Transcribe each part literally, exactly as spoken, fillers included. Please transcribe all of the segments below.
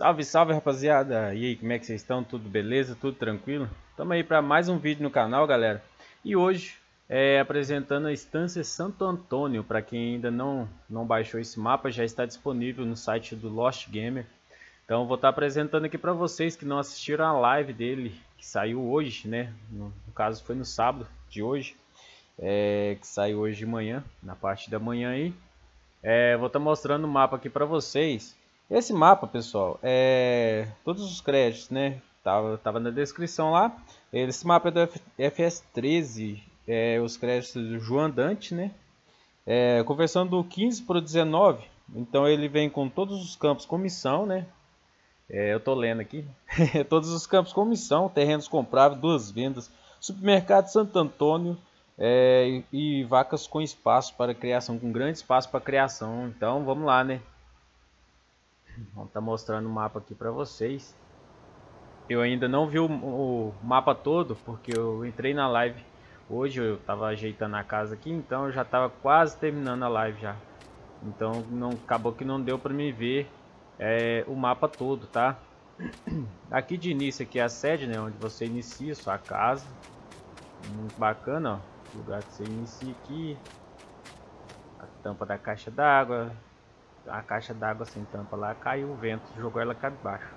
Salve, salve rapaziada! E aí, como é que vocês estão? Tudo beleza? Tudo tranquilo? Estamos aí para mais um vídeo no canal, galera. E hoje, é, apresentando a Estância Santo Antônio. Para quem ainda não, não baixou esse mapa, já está disponível no site do Lost Gamer. Então vou estar apresentando aqui para vocês que não assistiram a live dele, que saiu hoje, né? No, no caso foi no sábado de hoje, é, que saiu hoje de manhã, na parte da manhã aí. É, vou estar mostrando o mapa aqui para vocês. Esse mapa, pessoal, é todos os créditos, né? Tava, tava na descrição lá. Esse mapa é do F S treze, é, os créditos do João Dante, né? É, conversão do quinze para o dezenove. Então ele vem com todos os campos com missão, né? É, eu tô lendo aqui. Todos os campos com missão, terrenos compráveis, duas vendas, supermercado Santo Antônio. É, e, e vacas com espaço para criação, com grande espaço para criação. Então vamos lá, né? Vamos estar mostrando o mapa aqui para vocês. Eu ainda não vi o, o mapa todo, porque eu entrei na live hoje, eu estava ajeitando a casa aqui, então eu já estava quase terminando a live já. Então não, acabou que não deu para me ver é, o mapa todo, tá? Aqui de início aqui é a sede, né? Onde você inicia sua casa. Muito bacana, ó. Lugar que você inicia aqui, a tampa da caixa d'água, a caixa d'água sem tampa lá, caiu o vento, jogou ela cá embaixo.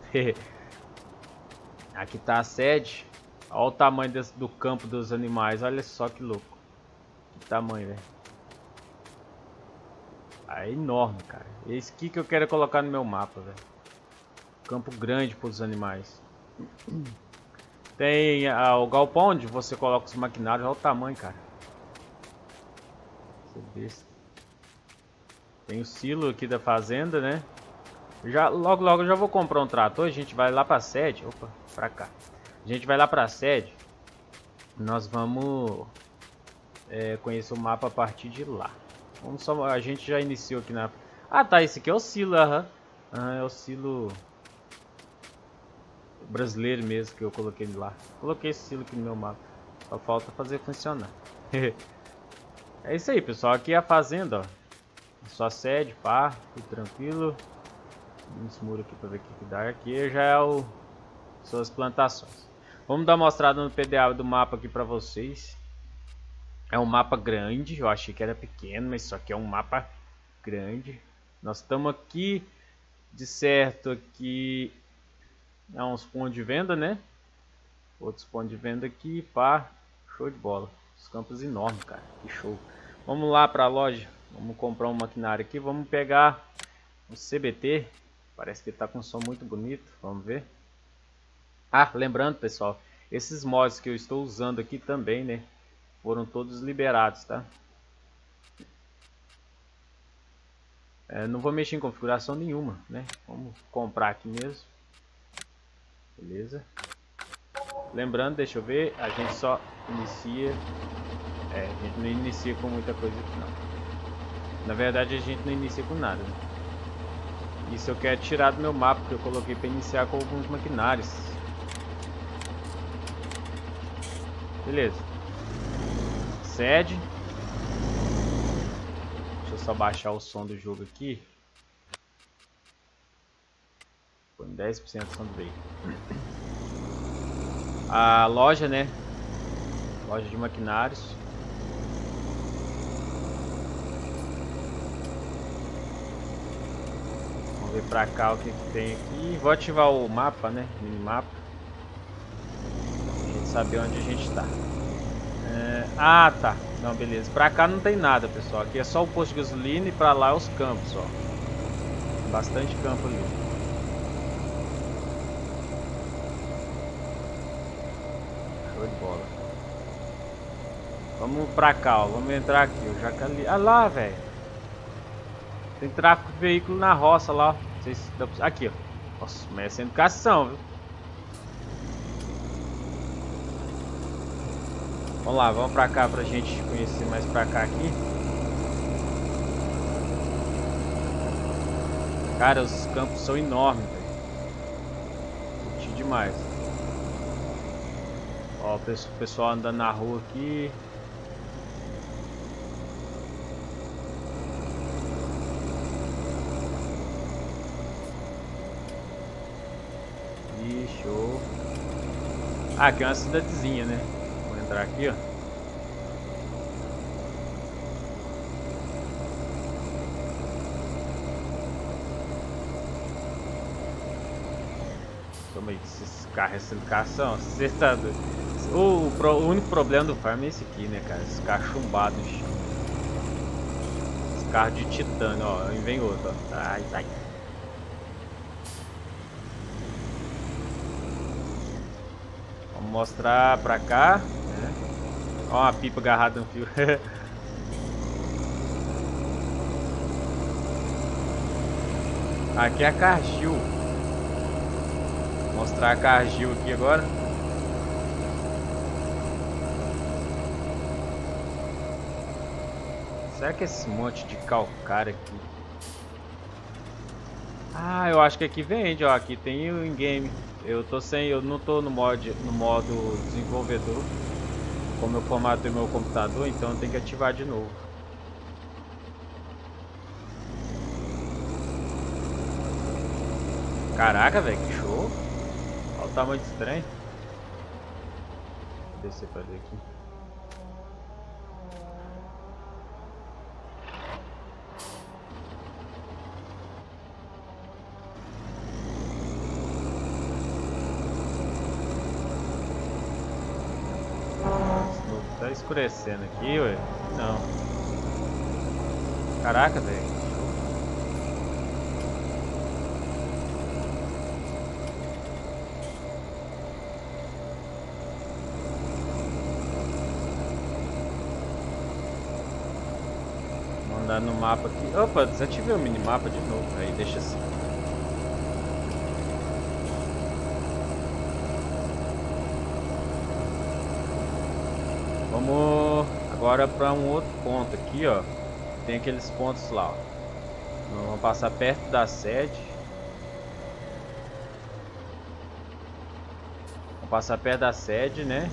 Aqui tá a sede, olha o tamanho desse, do campo dos animais, olha só que louco, que tamanho, velho. É enorme, cara. Esse aqui que eu quero colocar no meu mapa, velho. Campo grande para os animais. Tem ah, o galpão onde você coloca os maquinários, olha o tamanho, cara. Tem o silo aqui da fazenda, né? Já, logo logo eu já vou comprar um trator, a gente vai lá pra sede. Opa, pra cá. A gente vai lá pra sede. Nós vamos é, conhecer o mapa a partir de lá. Vamos só, a gente já iniciou aqui na... Ah tá, esse aqui é o silo, aham. Uhum. É o silo... brasileiro mesmo que eu coloquei lá. Coloquei esse silo aqui no meu mapa. Só falta fazer funcionar. É isso aí, pessoal. Aqui é a fazenda, ó. Só sede, pá, tudo tranquilo. Esse muro aqui para ver o que dá. Aqui já é o suas plantações. Vamos dar uma mostrada no P D A do mapa aqui para vocês. É um mapa grande. Eu achei que era pequeno, mas isso aqui é um mapa grande. Nós estamos aqui de certo aqui. É uns pontos de venda, né? Outros pontos de venda aqui, pá. Show de bola. Os campos enormes, cara. Que show. Vamos lá para a loja. Vamos comprar um maquinário aqui. Vamos pegar o C B T. Parece que está com um som muito bonito. Vamos ver. Ah, lembrando, pessoal. Esses mods que eu estou usando aqui também, né? Foram todos liberados, tá? É, não vou mexer em configuração nenhuma, né? Vamos comprar aqui mesmo. Beleza. Lembrando, deixa eu ver. A gente só inicia... É, a gente não inicia com muita coisa aqui, não. Na verdade, a gente não inicia com nada, né? Isso eu quero tirar do meu mapa, que eu coloquei para iniciar com alguns maquinários. Beleza. Sede. Deixa eu só baixar o som do jogo aqui. Põe dez por cento do som do veículo. A loja, né? Loja de maquinários. Vamos ver pra cá o que, que tem aqui. Vou ativar o mapa, né? Minimapa. Pra gente saber onde a gente está. É... Ah, tá. Não, beleza. Pra cá não tem nada, pessoal. Aqui é só o posto de gasolina e pra lá é os campos, ó. Tem bastante campo ali. Show de bola. Vamos pra cá, ó. Vamos entrar aqui. O Jacali... Ah lá, velho. Tem tráfego de veículo na roça lá, ó. Vocês... Aqui, ó. Nossa, mas é sem educação, viu? Vamos lá, vamos pra cá pra gente conhecer mais pra cá aqui. Cara, os campos são enormes, velho. Curti demais. Ó, o pessoal andando na rua aqui. Ah, aqui é uma cidadezinha, né? Vou entrar aqui, ó. Toma aí, esses carros, essa educação, você tá doido. O, o, pro, o único problema do farm é esse aqui, né, cara? Esses carros chumbados no chão. Esse carro de titânio, ó. Aí vem outro, ó. Ai, ai. Vamos mostrar pra cá, né? Ó, uma pipa agarrada no fio. Aqui é a Cargill. Vou mostrar a Cargill aqui agora. Será que esse monte de calcário aqui? Ah, eu acho que aqui vende, ó. Aqui tem o in-game. Eu tô sem, eu não tô no mod, no modo desenvolvedor. Como eu formatei meu computador, então eu tenho que ativar de novo. Caraca, velho, que show! Olha o tamanho desse trem. Vou descer pra ver aqui. Tá escurecendo aqui, ué? Não. Caraca, velho. Vou andar no mapa aqui. Opa, desativei o minimapa de novo. Aí deixa assim. Vamos agora para um outro ponto aqui, ó. Tem aqueles pontos lá, ó. Vamos passar perto da sede. Vamos passar perto da sede, né?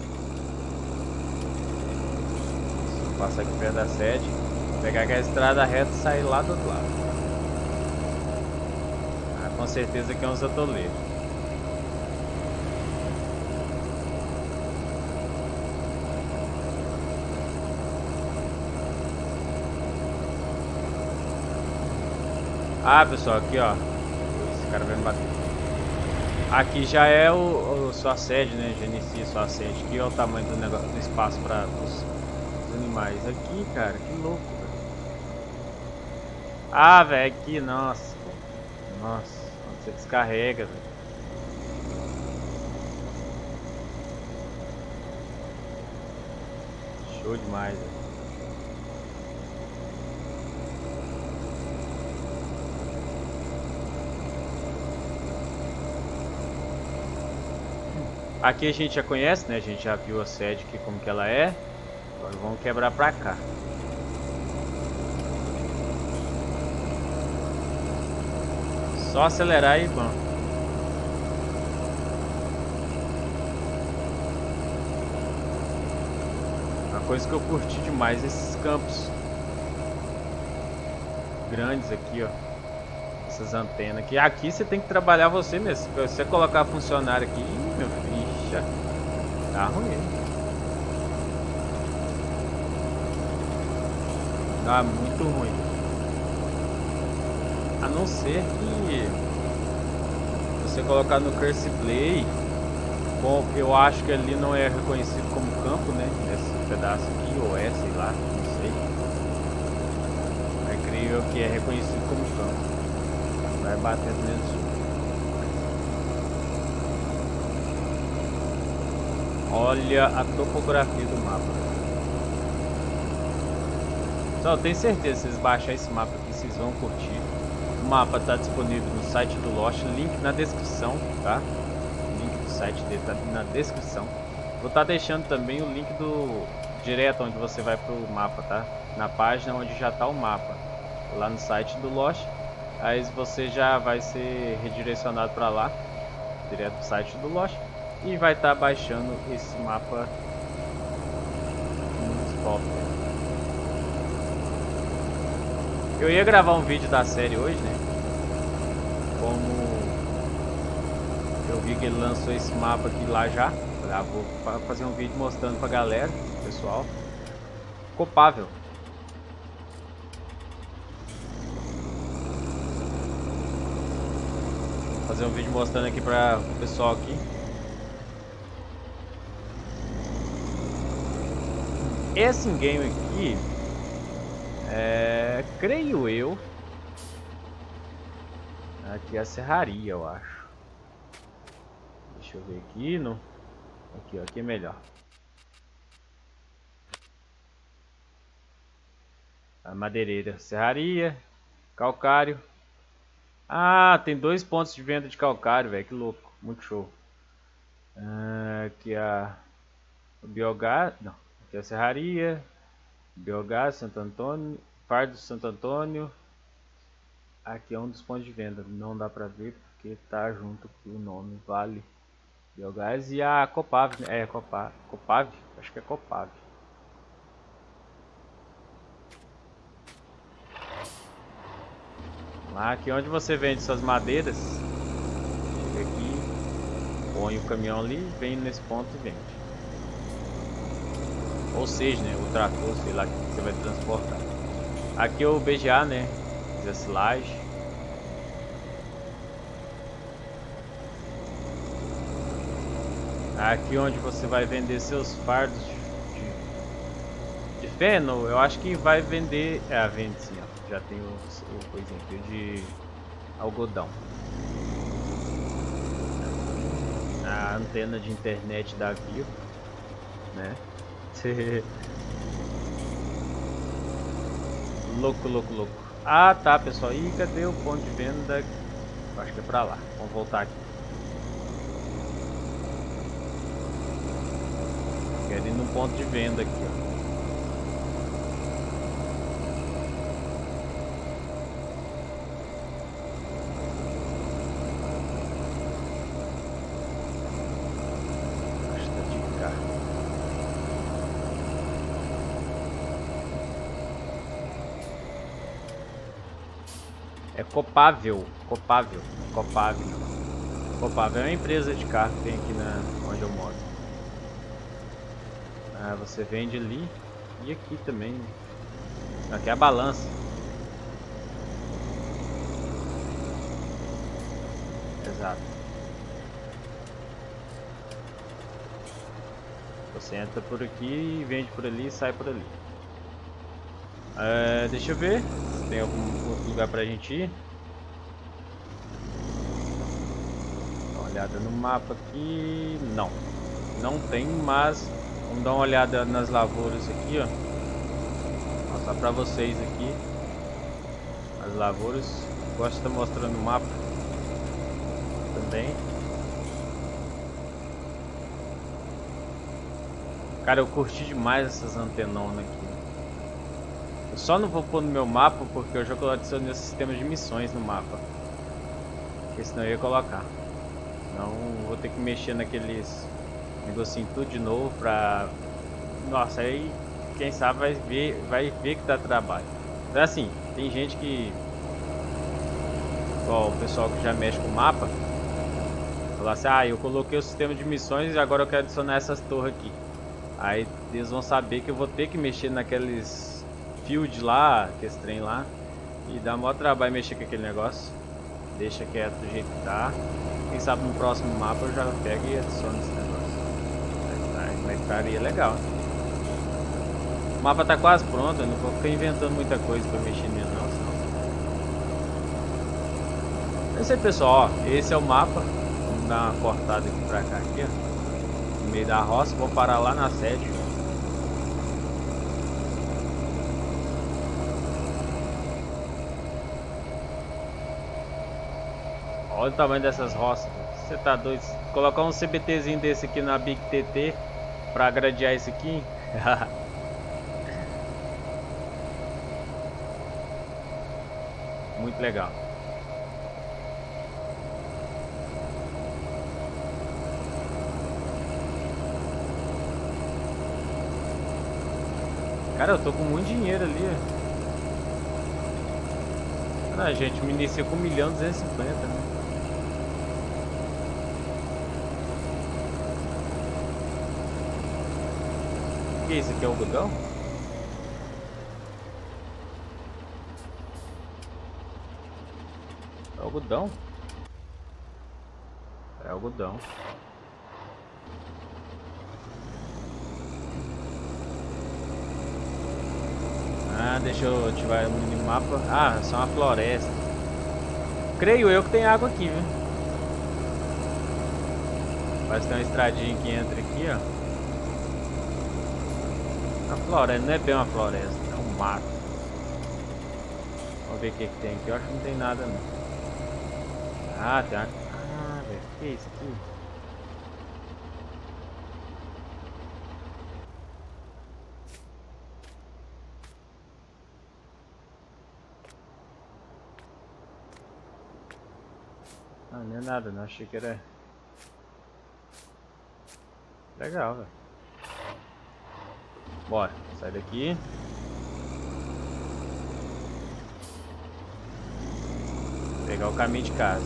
Vamos passar aqui perto da sede. Pegar aquela estrada reta e sair lá do outro lado. Ah, com certeza que é uns atoleiros. Ah, pessoal, aqui ó, esse cara vai me bater. Aqui já é o, o sua sede, né? Já inicia sua sede. Aqui é o tamanho do negócio, do espaço para os, os animais. Aqui, cara, que louco, velho. Ah, velho, aqui, nossa, nossa, você descarrega, velho. Show demais, velho. Aqui a gente já conhece, né? A gente já viu a sede aqui como que ela é. Agora vamos quebrar pra cá. Só acelerar e vamos. Uma coisa que eu curti demais, esses campos grandes aqui, ó. Essas antenas aqui. Aqui você tem que trabalhar você mesmo. Se você colocar funcionário aqui, meu filho, já tá ruim. Tá muito ruim. A não ser que você colocar no Curse Play. Bom, eu acho que ali não é reconhecido como campo, né? Esse pedaço aqui, ou é, sei lá, não sei. Mas creio que é reconhecido como campo. Vai batendo mesmo. Olha a topografia do mapa. Só tenho certeza, se vocês baixarem esse mapa aqui, vocês vão curtir. O mapa está disponível no site do Lost, link na descrição, tá? O link do site dele tá na descrição. Vou estar tá deixando também o link do direto onde você vai pro mapa, tá? Na página onde já está o mapa, lá no site do Lost. Aí você já vai ser redirecionado para lá, direto do site do Lost, e vai estar tá baixando esse mapa muito top. Eu ia gravar um vídeo da série hoje, né? Como eu vi que ele lançou esse mapa aqui lá já, Falei, ah, vou fazer um vídeo mostrando pra galera, pessoal. Copável. Vou fazer um vídeo mostrando aqui para o pessoal aqui. Esse game aqui, é, creio eu, aqui é a serraria, eu acho. Deixa eu ver aqui, no, aqui, ó, aqui é melhor. A madeireira, serraria, calcário. Ah, tem dois pontos de venda de calcário, velho, que louco, muito show. Ah, aqui a o biogás, não, aqui a serraria, biogás, Santo Antônio, Fardo Santo Antônio. Aqui é um dos pontos de venda, não dá pra ver porque tá junto com o nome, Vale Biogás. E a Copave, é Copave, Copave, acho que é Copave. Lá aqui onde você vende suas madeiras, chega aqui, põe o caminhão ali, vem nesse ponto e vende. Ou seja, né, o trator, sei lá, que você vai transportar. Aqui é o B G A, né, a silagem. Aqui onde você vai vender seus fardos de, de feno, eu acho que vai vender, é, vende sim, ó, já tem o, o coisinho aqui de algodão. A antena de internet da Vivo, né? Louco, louco, louco. Ah, tá, pessoal. E cadê o ponto de venda? Acho que é pra lá. Vamos voltar aqui. Quero ir num ponto de venda aqui, ó. É Copável, Copável, Copável. Copável é uma empresa de carro que tem aqui na onde eu moro. Ah, você vende ali e aqui também. Aqui é a balança. Exato. Você entra por aqui, vende por ali e sai por ali. Uh, deixa eu ver se tem algum outro lugar pra gente ir. Dá uma olhada no mapa aqui. Não, não tem, mas vamos dar uma olhada nas lavouras aqui, ó. Vou mostrar pra vocês aqui as lavouras. Gosto de estar mostrando o mapa também. Cara, eu curti demais essas antenonas aqui. Eu só não vou pôr no meu mapa porque eu já adicionei o sistema de missões no mapa. Porque senão eu ia colocar. Então vou ter que mexer naqueles negocinho tudo de novo pra... Nossa, aí quem sabe vai ver, vai ver que dá trabalho. Então assim, tem gente que... Ó, o pessoal que já mexe com o mapa fala assim, ah, eu coloquei o sistema de missões e agora eu quero adicionar essas torres aqui. Aí eles vão saber que eu vou ter que mexer naqueles... field lá, que esse trem lá, e dá maior trabalho mexer com aquele negócio. Deixa quieto do jeito que tá. Quem sabe no próximo mapa eu já pego e adiciono esse negócio. Mas ficaria legal. O mapa tá quase pronto, eu não vou ficar inventando muita coisa pra mexer nele não, senão... É isso aí, pessoal, ó, esse é o mapa. Vamos dar uma cortada aqui pra cá, aqui, ó, no meio da roça. Vou parar lá na sede. Olha o tamanho dessas roças. Você tá doido? Colocar um CBTzinho desse aqui na Big T T pra gradear isso aqui. Muito legal. Cara, eu tô com muito dinheiro ali. Ah, gente, me inicia com um milhão duzentos e cinquenta, né? que é isso aqui? É algodão? É algodão? É algodão. Ah, deixa eu ativar o minimapa. Ah, é só uma floresta. Creio eu que tem água aqui, viu? Parece que tem uma estradinha que entra aqui, ó. A floresta, não é bem uma floresta, é um mato. Vamos ver o que, que tem aqui. Eu acho que não tem nada, não. Ah, tem uma... Ah, velho, o que é isso aqui? Ah, não é nada, não. Achei que era... Legal, velho. Bora, sai daqui. Pegar o caminho de casa.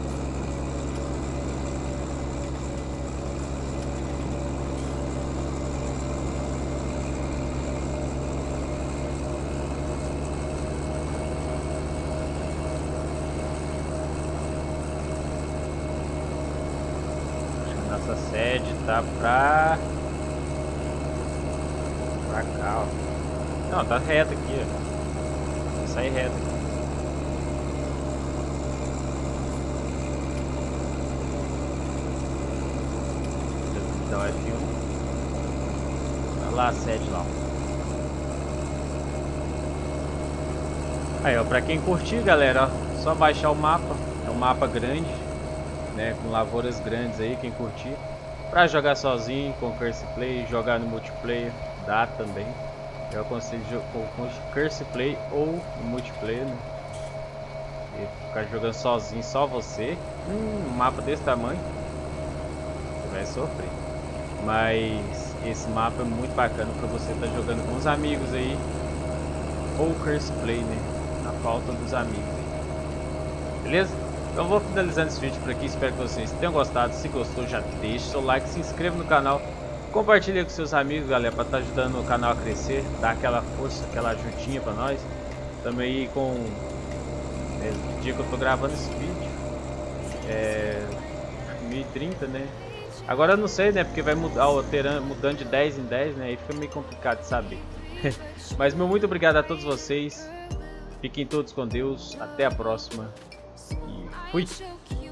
Acho que a nossa sede tá pra... pra cá, ó. Não, tá reto aqui, ó. Vai sair reto aqui. Então é filme. Vai lá a sede lá. Aí, ó, pra quem curtir, galera, ó, só baixar o mapa. É um mapa grande, né, com lavouras grandes aí, quem curtir. Pra jogar sozinho, com Curse Play, jogar no multiplayer, dá também. Eu aconselho com Curse Play ou no multiplayer, né? E ficar jogando sozinho, só você. Hum, um mapa desse tamanho, você vai sofrer. Mas esse mapa é muito bacana para você estar tá jogando com os amigos aí, ou Curse Play, né? Na falta dos amigos aí. Beleza? Então eu vou finalizando esse vídeo por aqui. Espero que vocês tenham gostado. Se gostou, já deixa seu like, se inscreva no canal, compartilha com seus amigos, galera, para estar tá ajudando o canal a crescer, dar aquela força, aquela ajudinha para nós. Também aí com é, o dia que eu tô gravando esse vídeo é mil e trinta, né? Agora eu não sei, né? Porque vai mudar, alterando, mudando de dez em dez, né? Aí fica meio complicado de saber. Mas meu muito obrigado a todos vocês. Fiquem todos com Deus. Até a próxima. E fui!